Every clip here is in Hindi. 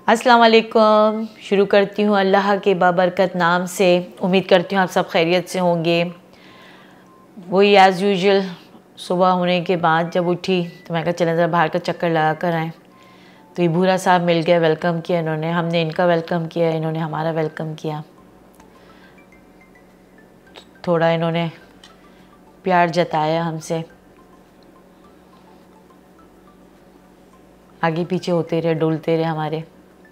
अस्सलाम वालेकुम। शुरू करती हूँ अल्लाह के बाबरकत नाम से। उम्मीद करती हूँ आप सब खैरियत से होंगे। वही एज़ यूजुअल सुबह होने के बाद जब उठी तो मैं कहा चलें ज़रा बाहर का चक्कर लगा कर आएँ। तो ये भूरा साहब मिल गया, वेलकम किया इन्होंने, हमने इनका वेलकम किया, इन्होंने हमारा वेलकम किया। थोड़ा इन्होंने प्यार जताया हमसे, आगे पीछे होते रहे, डुलते रहे हमारे।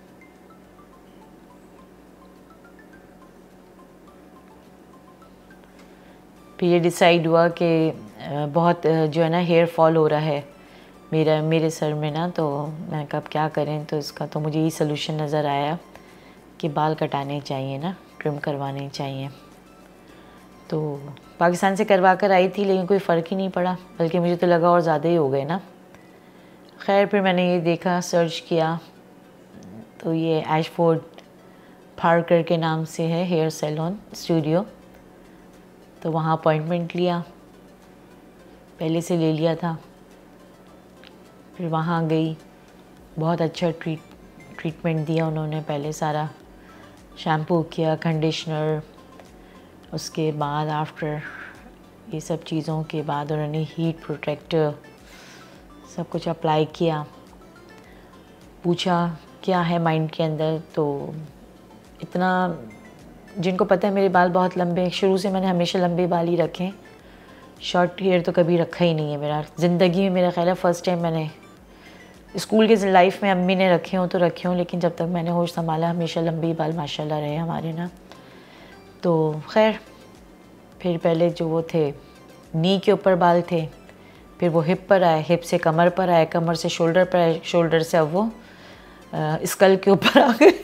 फिर ये डिसाइड हुआ कि बहुत जो है ना हेयर फॉल हो रहा है मेरे सर में ना, तो मैंने कहा अब क्या करें। तो इसका तो मुझे यही सलूशन नज़र आया कि बाल कटाने चाहिए ना, ट्रिम करवाने चाहिए। तो पाकिस्तान से करवा कर आई थी लेकिन कोई फ़र्क ही नहीं पड़ा, बल्कि मुझे तो लगा और ज़्यादा ही हो गए ना। खैर फिर मैंने ये देखा, सर्च किया, तो ये एशफोर्ड पार्कर के नाम से है हेयर सैलून स्टूडियो। तो वहाँ अपॉइंटमेंट लिया, पहले से ले लिया था। फिर वहाँ गई, बहुत अच्छा ट्रीटमेंट दिया उन्होंने। पहले सारा शैम्पू किया, कंडीशनर, उसके बाद आफ्टर ये सब चीज़ों के बाद उन्होंने हीट प्रोटेक्टर सब कुछ अप्लाई किया। पूछा क्या है माइंड के अंदर, तो इतना जिनको पता है मेरे बाल बहुत लंबे हैं, शुरू से मैंने हमेशा लंबे बाल ही रखे हैं, शॉर्ट हेयर तो कभी रखा ही नहीं है मेरा ज़िंदगी में। मेरा ख्याल है फ़र्स्ट टाइम मैंने स्कूल के लाइफ में अम्मी ने रखे हों तो रखे हों, लेकिन जब तक मैंने होश संभाला हमेशा लंबे बाल माशाल्लाह रहे हमारे ना। तो खैर फिर पहले जो वो थे नी के ऊपर बाल थे, फिर वो हिप पर आए, हिप से कमर पर आए, कमर से शोल्डर पर आए, शोल्डर से अब वो स्कल के ऊपर आ गए।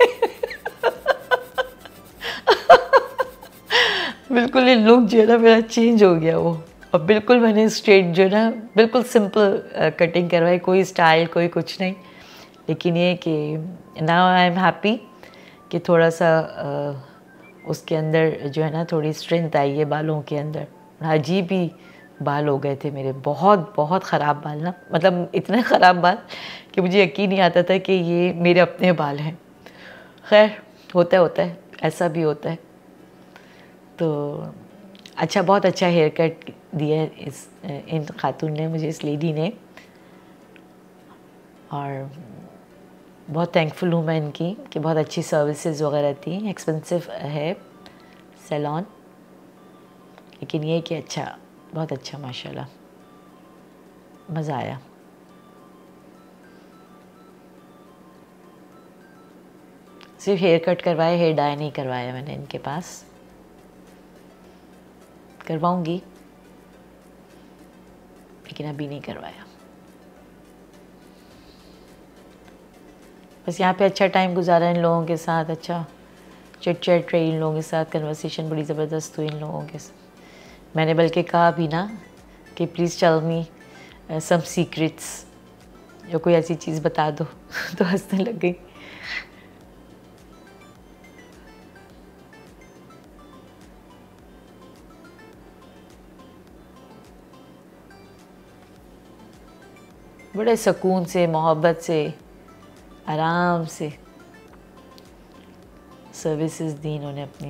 बिल्कुल ये लुक जो है ना मेरा चेंज हो गया वो। अब बिल्कुल मैंने स्ट्रेट जो है ना बिल्कुल सिंपल कटिंग करवाई, कोई स्टाइल कोई कुछ नहीं। लेकिन ये कि नाउ आई एम हैप्पी कि थोड़ा सा उसके अंदर जो है ना थोड़ी स्ट्रेंथ आई है बालों के अंदर। अजीब ही बाल हो गए थे मेरे, बहुत बहुत ख़राब बाल ना, मतलब इतने ख़राब बाल कि मुझे यकीन नहीं आता था कि ये मेरे अपने बाल हैं। खैर होता है, ऐसा भी होता है। तो अच्छा, बहुत अच्छा हेयर कट दिया है इन खातून ने मुझे, इस लेडी ने, और बहुत थैंकफुल हूँ मैं इनकी कि बहुत अच्छी सर्विसेज वगैरह थी। एक्सपेंसिव है सैलून, लेकिन ये कि अच्छा, बहुत अच्छा माशाल्लाह, मज़ा आया। सिर्फ हेयर कट करवाया, हेयर डाई नहीं करवाया मैंने इनके पास, करवाऊंगी लेकिन अभी नहीं करवाया। बस यहाँ पे अच्छा टाइम गुजारा इन लोगों के साथ, अच्छा चिट चैट रही इन लोगों के साथ, कन्वर्सेशन बड़ी ज़बरदस्त हुई इन लोगों के साथ। मैंने बल्कि कहा भी ना कि please tell me some secrets, जो कोई ऐसी चीज़ बता दो। तो हंसने लग गई। बड़े सुकून से, मोहब्बत से, आराम से सर्विसेज दी इन्होंने अपनी।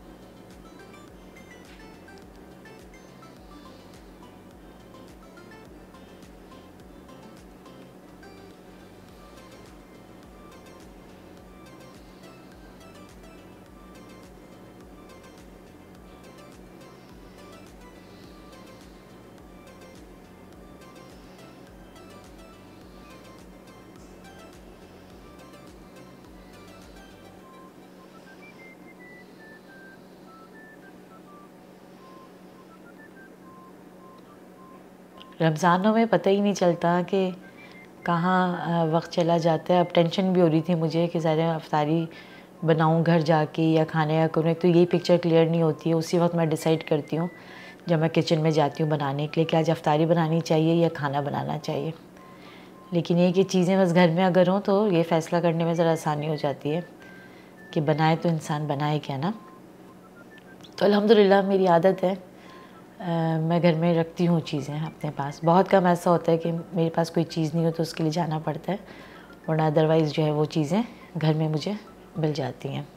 रमज़ानों में पता ही नहीं चलता कि कहाँ वक्त चला जाता है। अब टेंशन भी हो रही थी मुझे कि ज़्यादा अफ्तारी बनाऊँ घर जाके या खाने या करूँ, तो यही पिक्चर क्लियर नहीं होती है। उसी वक्त मैं डिसाइड करती हूँ जब मैं किचन में जाती हूँ बनाने के लिए कि आज अफ्तारी बनानी चाहिए या खाना बनाना चाहिए। लेकिन ये कि चीज़ें बस घर में अगर हों तो ये फ़ैसला करने में ज़रा आसानी हो जाती है कि बनाए तो इंसान बनाए क्या ना। तो अल्हम्दुलिल्लाह मेरी आदत है, मैं घर में रखती हूँ चीज़ें अपने पास। बहुत कम ऐसा होता है कि मेरे पास कोई चीज़ नहीं हो तो उसके लिए जाना पड़ता है, वरना अदरवाइज़ जो है वो चीज़ें घर में मुझे मिल जाती हैं।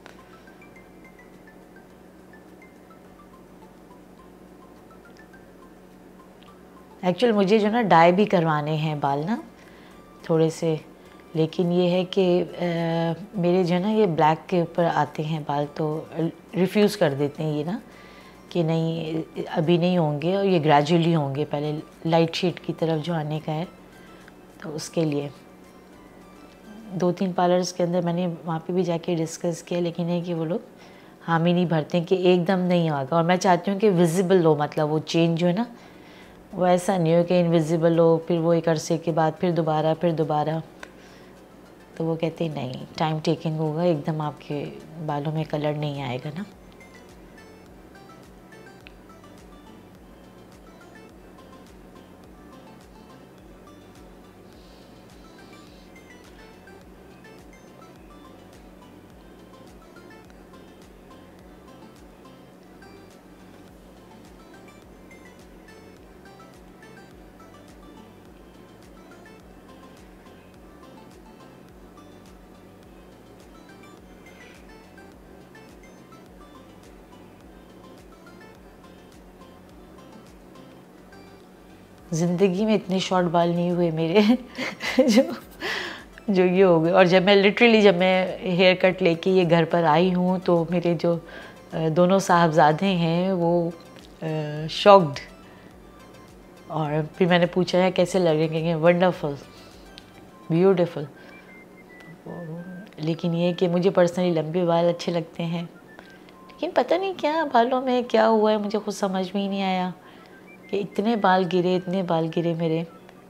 एक्चुअल मुझे जो ना डाई भी करवाने हैं बाल ना थोड़े से, लेकिन ये है कि मेरे जो ना ये ब्लैक के ऊपर आते हैं बाल, तो रिफ्यूज़ कर देते हैं ये ना कि नहीं अभी नहीं होंगे और ये ग्रेजुअली होंगे, पहले लाइट शेड की तरफ जो आने का है। तो उसके लिए 2-3 पार्लर्स के अंदर मैंने वहाँ पे भी जाके डिस्कस किया, लेकिन है कि वो लोग हामी नहीं भरते कि एकदम नहीं आएगा। और मैं चाहती हूँ कि विजिबल हो, मतलब वो चेंज जो है ना वो ऐसा नहीं हो कि इनविजिबल हो, फिर वो एक अरसे के बाद फिर दोबारा। तो वो कहते हैं नहीं, टाइम टेकिंग होगा, एकदम आपके बालों में कलर नहीं आएगा ना। ज़िंदगी में इतने शॉर्ट बाल नहीं हुए मेरे जो जो ये हो गए। और जब मैं हेयर कट लेके ये घर पर आई हूँ तो मेरे जो दोनों साहबजादे हैं वो शॉक्ड। और फिर मैंने पूछा है कैसे लगेंगे, वंडरफुल, ब्यूटीफुल। लेकिन ये कि मुझे पर्सनली लंबे बाल अच्छे लगते हैं, लेकिन पता नहीं क्या बालों में क्या हुआ है, मुझे खुद समझ में ही नहीं आया कि इतने बाल गिरे मेरे।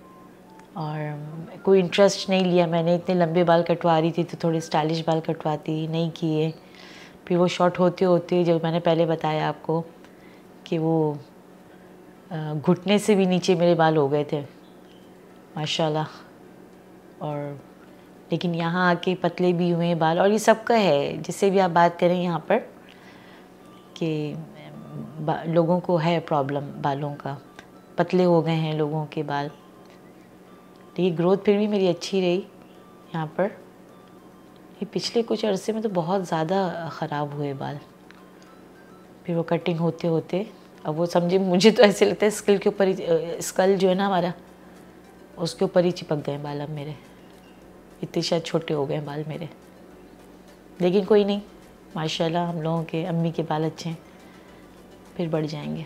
और कोई इंटरेस्ट नहीं लिया मैंने, इतने लंबे बाल कटवा रही थी तो थोड़े स्टाइलिश बाल कटवाती, नहीं किए। फिर वो शॉर्ट होते होते जो मैंने पहले बताया आपको कि वो घुटने से भी नीचे मेरे बाल हो गए थे माशाल्लाह। और लेकिन यहाँ आके पतले भी हुए हैं बाल। और ये सबका है, जिससे भी आप बात करें यहाँ पर कि लोगों को है प्रॉब्लम बालों का, पतले हो गए हैं लोगों के बाल। लेकिन ग्रोथ फिर भी मेरी अच्छी रही यहाँ पर। ये पिछले कुछ अरसे में तो बहुत ज़्यादा ख़राब हुए बाल। फिर वो कटिंग होते होते अब वो समझे, मुझे तो ऐसे लगता है स्कल के ऊपर ही, स्कल जो है ना हमारा, उसके ऊपर ही चिपक गए बाल अब मेरे। इतने शायद छोटे हो गए बाल मेरे, लेकिन कोई नहीं, माशाल्लाह हम लोगों के अम्मी के बाल अच्छे हैं, फिर बढ़ जाएंगे।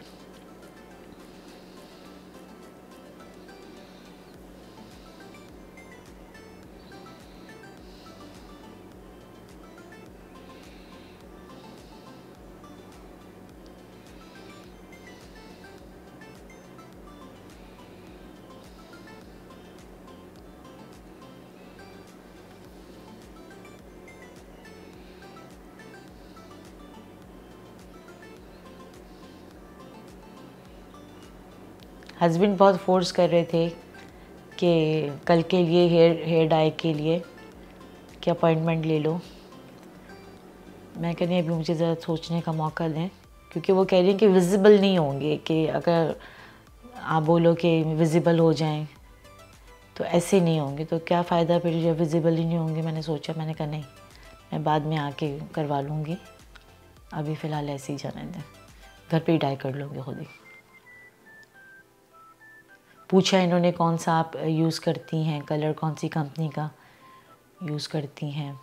हस्बैंड बहुत फोर्स कर रहे थे कि कल के लिए हेयर डाई के लिए कि अपॉइंटमेंट ले लो। मैं कह रही अभी मुझे ज़रा सोचने का मौका दें, क्योंकि वो कह रही हैं कि विजिबल नहीं होंगे, कि अगर आप बोलो कि विजिबल हो जाएं तो ऐसे नहीं होंगे, तो क्या फ़ायदा फिर जब विजिबल ही नहीं होंगे। मैंने कहा नहीं, मैं बाद में आके करवा लूँगी, अभी फ़िलहाल ऐसे ही जाने दें, घर पे ही डाई कर लूँगी खुद ही। पूछा इन्होंने कौन सा आप यूज़ करती हैं, कलर कौन सी कंपनी का यूज़ करती हैं।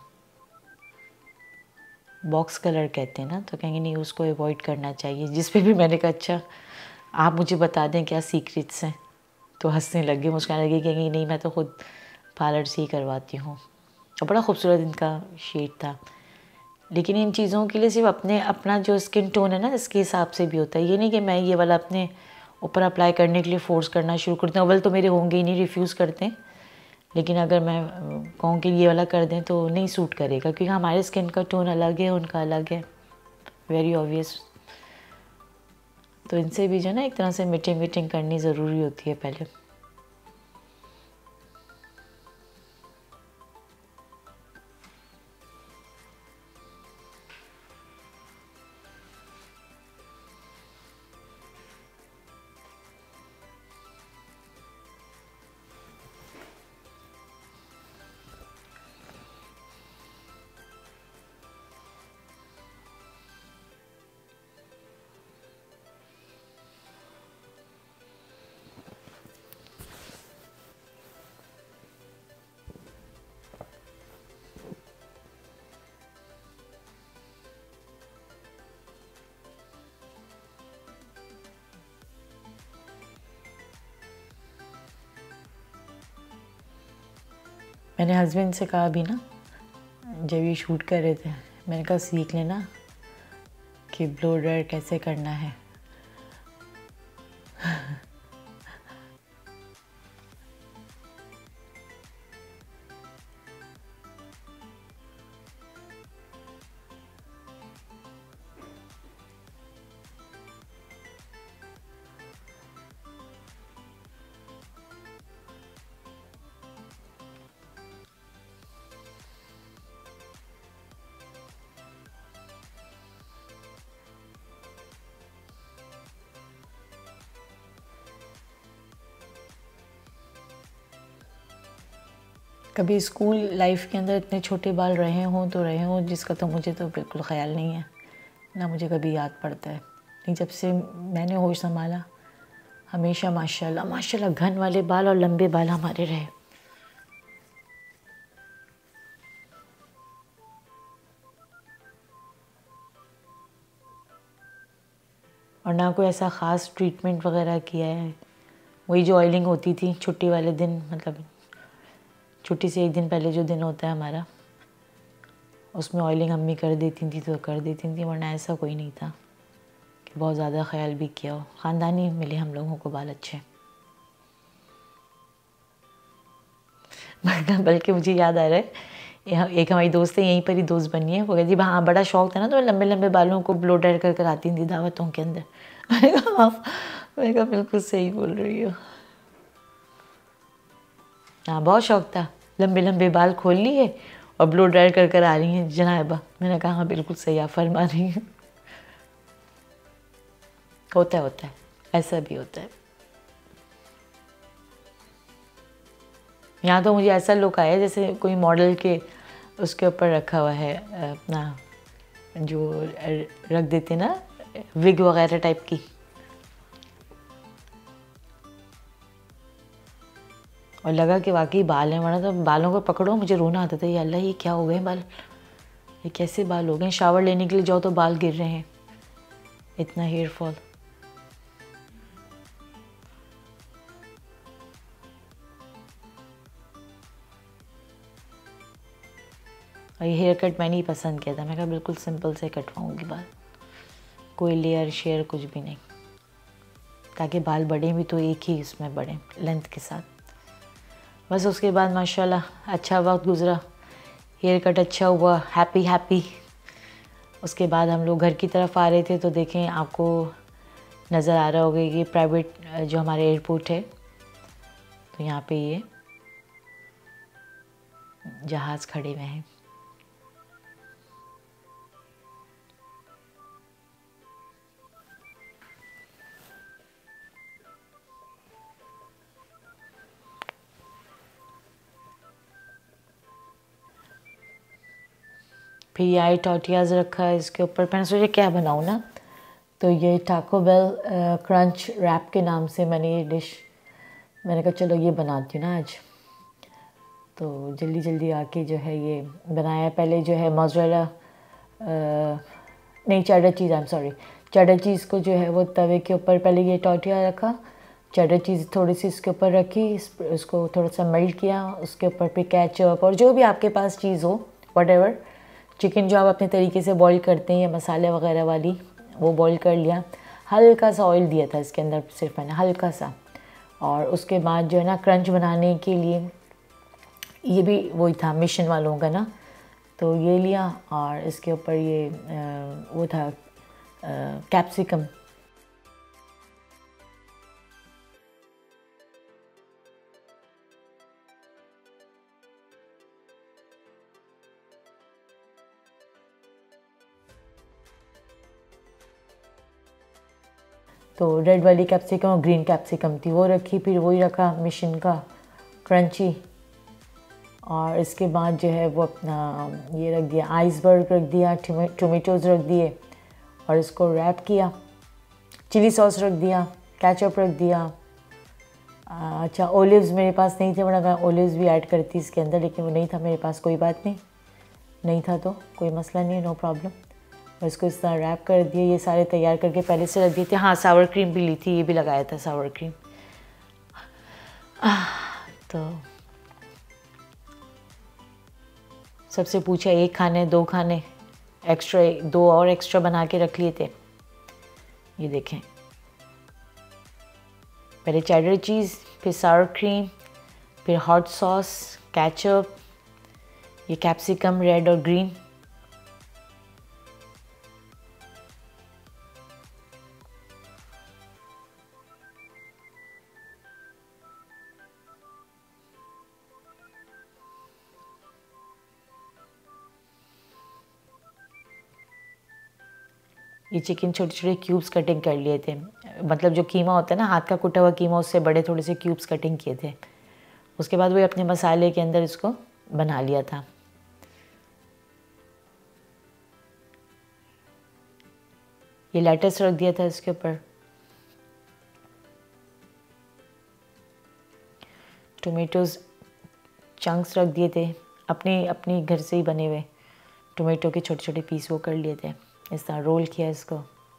बॉक्स कलर कहते हैं ना, तो कहेंगे नहीं उसको अवॉइड करना चाहिए। जिस पे भी मैंने कहा अच्छा आप मुझे बता दें क्या सीक्रेट्स हैं, तो हंसने लगे, मुस्कुराने लगे, कहेंगे नहीं मैं तो खुद पार्लर से ही करवाती हूँ। और बड़ा खूबसूरत इनका शेड था। लेकिन इन चीज़ों के लिए सिर्फ अपना जो स्किन टोन है ना, इसके हिसाब से भी होता है। ये नहीं कि मैं ये वाला अपने ऊपर अप्लाई करने के लिए फ़ोर्स करना शुरू करती हूँ। अव्वल तो मेरे होंगे ही नहीं, रिफ्यूज़ करते हैं। लेकिन अगर मैं कहूँ कि ये वाला कर दें तो नहीं सूट करेगा, क्योंकि हमारे स्किन का टोन अलग है, उनका अलग है, वेरी ऑब्वियस। तो इनसे भी जो है ना एक तरह से मीटिंग करनी ज़रूरी होती है पहले। मैंने हस्बैंड से कहा अभी ना, जब ये शूट कर रहे थे, मैंने कहा सीख लेना कि ब्लो ड्रायर कैसे करना है। कभी स्कूल लाइफ के अंदर इतने छोटे बाल रहे हों जिसका तो मुझे तो बिल्कुल ख़्याल नहीं है, ना मुझे कभी याद पड़ता है। नहीं, जब से मैंने होश संभाला हमेशा माशाल्लाह माशाल्लाह घन वाले बाल और लंबे बाल हमारे रहे। और ना कोई ऐसा ख़ास ट्रीटमेंट वगैरह किया है। वही जो ऑयलिंग होती थी छुट्टी वाले दिन, मतलब छुट्टी से एक दिन पहले जो दिन होता है हमारा, उसमें ऑयलिंग अम्मी कर देती थी तो कर देती थी, वरना ऐसा कोई नहीं था कि बहुत ज़्यादा ख्याल भी किया हो। ख़ानदानी मिले हम लोगों को बाल अच्छे। बल्कि मुझे याद आ रहा है, एक हमारी दोस्त है, यहीं पर ही दोस्त बनी है, वो कहती हाँ बड़ा शौक था ना, तो लंबे लंबे बालों को ब्लो ड्रायर कर कर आती थी दावतों के अंदर। मैंने कहा बिल्कुल सही बोल रही हो। हाँ बहुत शौक था, लंबे लंबे बाल खोल लिए और ब्लो ड्रायर कर कर आ रही हैं जनाबा। मैंने कहा हाँ बिल्कुल सही आप फरमा रही हैं। होता है ऐसा भी होता है। यहाँ तो मुझे ऐसा लुक आया जैसे कोई मॉडल के उसके ऊपर रखा हुआ है अपना, जो रख देते ना विग वगैरह टाइप की। और लगा कि वाकई बाल हैं, वरना तो बालों को पकड़ो मुझे रोना आता था, ये अल्लाह ये क्या हो गए बाल, ये कैसे बाल हो गए। शावर लेने के लिए जाओ तो बाल गिर रहे हैं, इतना हेयर फॉल। और ये हेयर कट मैंने ही पसंद किया था, मैं कहा बिल्कुल सिंपल से कटवाऊँगी बाल, कोई लेयर शेयर कुछ भी नहीं, ताकि बाल बढ़े भी तो एक ही इसमें बढ़े लेंथ के साथ। बस उसके बाद माशाल्लाह अच्छा वक्त गुज़रा, हेयर कट अच्छा हुआ, हैप्पी। उसके बाद हम लोग घर की तरफ आ रहे थे तो देखें आपको नज़र आ रहा होगा कि प्राइवेट जो हमारे एयरपोर्ट है, तो यहाँ पे ये जहाज़ खड़े हुए हैं। फिर ये आई टॉर्टियाज़ रखा है इसके ऊपर। मैंने सोचा क्या बनाऊँ ना, तो ये टाको बेल क्रंच रैप के नाम से मैंने ये डिश, मैंने कहा चलो ये बनाती हूँ ना आज। तो जल्दी जल्दी आके जो है ये बनाया। पहले जो है मोज़रेला नहीं cheddar cheese, I am sorry, cheddar cheese को जो है वो तवे के ऊपर पहले ये टॉर्टिया रखा, चेडर चीज़ थोड़ी सी इसके ऊपर रखी, उसको थोड़ा सा मेल्ट किया, उसके ऊपर फिर केचप और जो भी आपके पास चीज़ हो व्हाटएवर, चिकन जो आप अपने तरीके से बॉईल करते हैं या मसाले वगैरह वाली, वो बॉईल कर लिया। हल्का सा ऑयल दिया था इसके अंदर सिर्फ मैंने, हल्का सा। और उसके बाद जो है ना क्रंच बनाने के लिए, ये भी वही था मिशन वालों का ना, तो ये लिया और इसके ऊपर ये वो था कैप्सिकम। तो रेड वाली कैप्सिकम और ग्रीन कैप्सिकम थी वो रखी, फिर वही रखा मिशन का क्रंची। और इसके बाद जो है वो अपना ये रख दिया, आइसबर्ग रख दिया, टोमेटोज़ रख दिए और इसको रैप किया, चिली सॉस रख दिया, केचप रख दिया। अच्छा ओलिव्स मेरे पास नहीं थे, वरना ओलिव्स भी ऐड करती इसके अंदर, लेकिन वो नहीं था मेरे पास, कोई बात नहीं था तो कोई मसला नहीं, नो प्रॉब्लम। और इसको इस तरह रैप कर दिए, ये सारे तैयार करके पहले से रख दिए थे। हाँ सावर क्रीम भी ली थी, ये भी लगाया था सावर क्रीम। तो सबसे पूछा एक खाने, 2 खाने, एक्स्ट्रा 2 और एक्स्ट्रा बना के रख लिए थे। ये देखें, पहले चेडर चीज़, फिर सावर क्रीम, फिर हॉट सॉस, केचप, ये कैप्सिकम रेड और ग्रीन। ये चिकन छोटे छोटे क्यूब्स कटिंग कर लिए थे, मतलब जो कीमा होता है ना, हाथ का कुटा हुआ कीमा, उससे बड़े थोड़े से क्यूब्स कटिंग किए थे। उसके बाद वो अपने मसाले के अंदर इसको बना लिया था। ये लेटस रख दिया था इसके ऊपर, टोमेटोज़ चंक्स रख दिए थे, अपने घर से ही बने हुए टोमेटो के छोटे छोटे पीस वो कर लिए थे। इस तरह रोल किया इसको।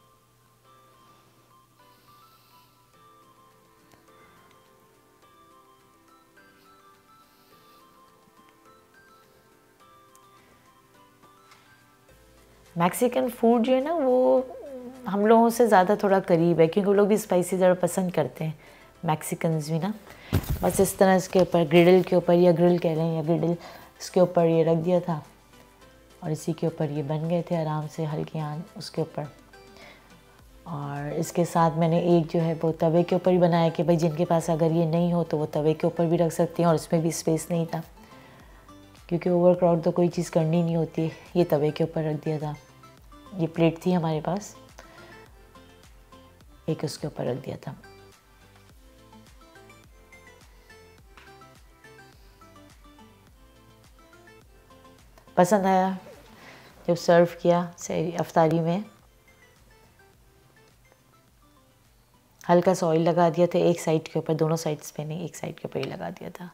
मैक्सिकन फूड जो है ना, वो हम लोगों से ज़्यादा थोड़ा करीब है, क्योंकि वो लोग भी स्पाइसी ज़रा पसंद करते हैं, मैक्सिकन्स भी ना। बस इस तरह इसके ऊपर ग्रिडल के ऊपर, या ग्रिल कह रहे हैं, या ग्रिडल, इसके ऊपर ये रख दिया था और इसी के ऊपर ये बन गए थे आराम से, हल्की आंच उसके ऊपर। और इसके साथ मैंने एक जो है वो तवे के ऊपर ही बनाया कि भाई जिनके पास अगर ये नहीं हो तो वो तवे के ऊपर भी रख सकते हैं, और उसमें भी स्पेस नहीं था क्योंकि ओवर क्राउड तो कोई चीज़ करनी नहीं होती। ये तवे के ऊपर रख दिया था, ये प्लेट थी हमारे पास, एक उसके ऊपर रख दिया था। पसंद आया जब सर्व किया अफ्तारी में। हल्का सा ऑयल लगा दिया था एक साइड के ऊपर, दोनों साइड्स पे नहीं, एक साइड के ऊपर ही लगा दिया था।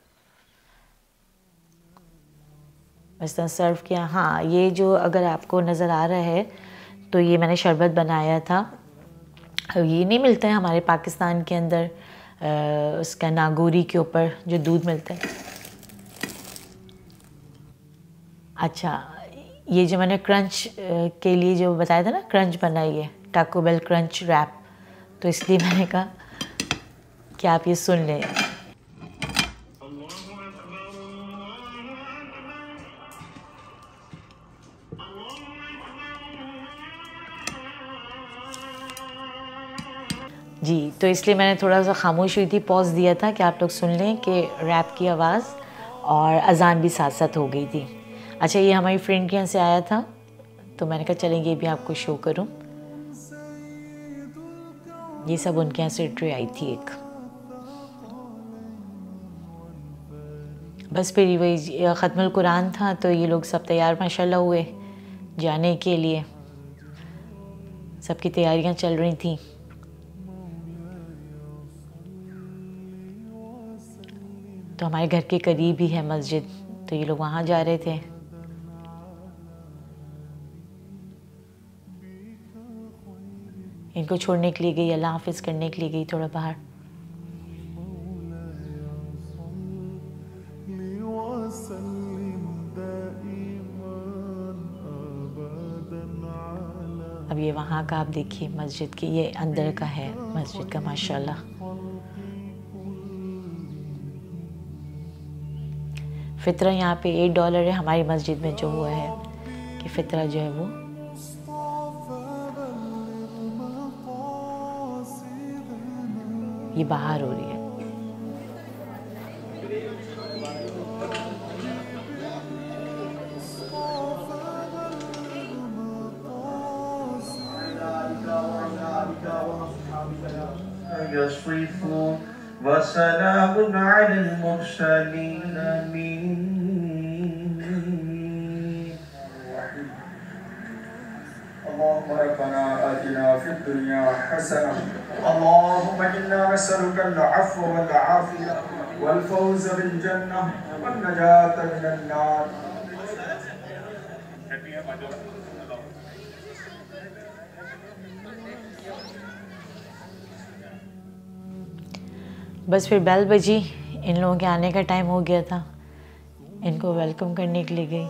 इस तरह सर्व किया। हाँ, ये जो अगर आपको नज़र आ रहा है तो ये मैंने शरबत बनाया था। ये नहीं मिलता है हमारे पाकिस्तान के अंदर, उसका नागोरी के ऊपर जो दूध मिलता है। अच्छा, ये जो मैंने क्रंच के लिए जो बताया था ना, क्रंच बनाई है, टाको बेल क्रंच रैप, तो इसलिए मैंने कहा कि आप ये सुन लें। जी, तो इसलिए मैंने थोड़ा सा खामोश हुई थी, पॉज दिया था कि आप लोग सुन लें कि रैप की आवाज़, और अजान भी साथ साथ हो गई थी। अच्छा, ये हमारी फ्रेंड के यहाँ से आया था तो मैंने कहा चलेंगे ये भी आपको शो करूं। ये सब उनके यहाँ से ट्रे आई थी एक। बस फिर वही ख़त्मुल कुरान था तो ये लोग सब तैयार माशाल्लाह हुए जाने के लिए, सबकी तैयारियां चल रही थी। तो हमारे घर के करीब ही है मस्जिद, तो ये लोग वहाँ जा रहे थे। इनको छोड़ने के लिए गई, अल्लाह हाफिज़ करने के लिए गई थोड़ा बाहर। अब ये वहाँ का आप देखिए मस्जिद की, ये अंदर का है मस्जिद का माशाल्लाह। फ़ितरा यहाँ पे $8 है, हमारी मस्जिद में जो हुआ है कि फ़ितरा जो है वो ये बाहर हो रही है। वसलामुन अलल मुरसलीन اللهم ربنا آتنا في الدنيا حسنة اللهم إنا نسألك العفو والعافية والفوز بالجنة والنجاة من النار. बस फिर बेल बजी, इन लोगों के आने का टाइम हो गया था। इनको वेलकम करने के लिए गई।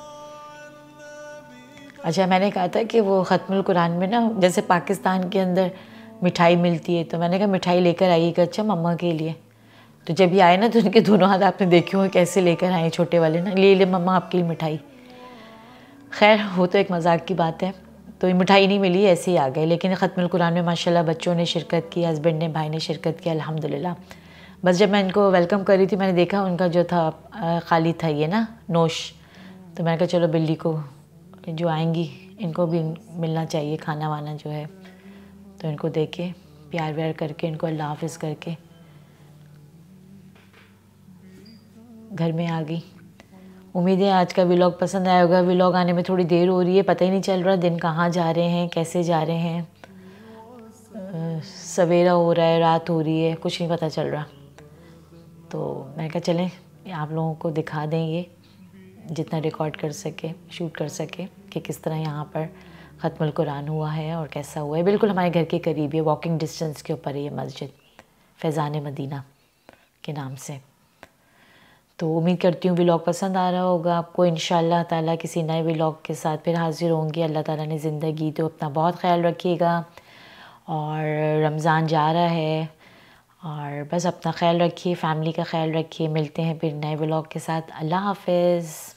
अच्छा, मैंने कहा था कि वो ख़त्मुल कुरान में ना जैसे पाकिस्तान के अंदर मिठाई मिलती है, तो मैंने कहा मिठाई लेकर आइएगा अच्छा मम्मा के लिए। तो जब ये आए ना तो उनके दोनों हाथ आपने देखे हो कैसे लेकर आए, छोटे वाले ना, ले ले मम्मा आपके लिए मिठाई। खैर वो तो एक मजाक की बात है, तो ये मिठाई नहीं मिली, ऐसे ही आ गए। लेकिन ख़त्मुल कुरान में माशाल्लाह बच्चों ने शिरकत की, हस्बैंड ने, भाई ने शिरकत की, अल्हम्दुलिल्लाह। बस जब मैं इनको वेलकम कर रही थी मैंने देखा उनका जो था खाली था ये ना नोश, तो मैंने कहा चलो बिल्ली को जो आएंगी इनको भी मिलना चाहिए खाना वाना जो है, तो इनको दे के प्यार व्यार करके इनको अल्लाह हाफ़िज़ करके घर में आ गई। उम्मीद है आज का व्लॉग पसंद आया होगा। व्लॉग आने में थोड़ी देर हो रही है, पता ही नहीं चल रहा दिन कहाँ जा रहे हैं, कैसे जा रहे हैं, सवेरा हो रहा है, रात हो रही है, कुछ नहीं पता चल रहा। तो मैं कहा चलें आप लोगों को दिखा दें ये जितना रिकॉर्ड कर सके, शूट कर सके कि किस तरह यहाँ पर ख़त्मुल कुरान हुआ है और कैसा हुआ है। बिल्कुल हमारे घर के करीब है, वॉकिंग डिस्टेंस के ऊपर है ये मस्जिद, फैज़ान मदीना के नाम से। तो उम्मीद करती हूँ व्लॉग पसंद आ रहा होगा आपको। इंशाअल्लाह ताला किसी नए व्लॉग के साथ फिर हाज़िर होंगी। अल्लाह ताला ने ज़िंदगी तो अपना बहुत ख्याल रखिएगा, और रमज़ान जा रहा है, और बस अपना ख्याल रखिए, फ़ैमिली का ख्याल रखिए। मिलते हैं फिर नए व्लॉग के साथ। अल्लाह हाफ़िज़।